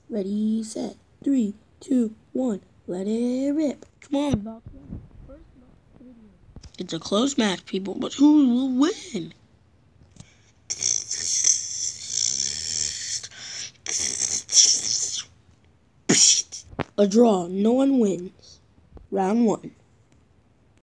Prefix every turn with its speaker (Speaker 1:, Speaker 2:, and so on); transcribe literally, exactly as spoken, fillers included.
Speaker 1: Ready, set, three, two, one. Let it rip. Come on, Valkyrie. First match of the video. It's a close match, people, but who will win? A draw. No one wins. Round one.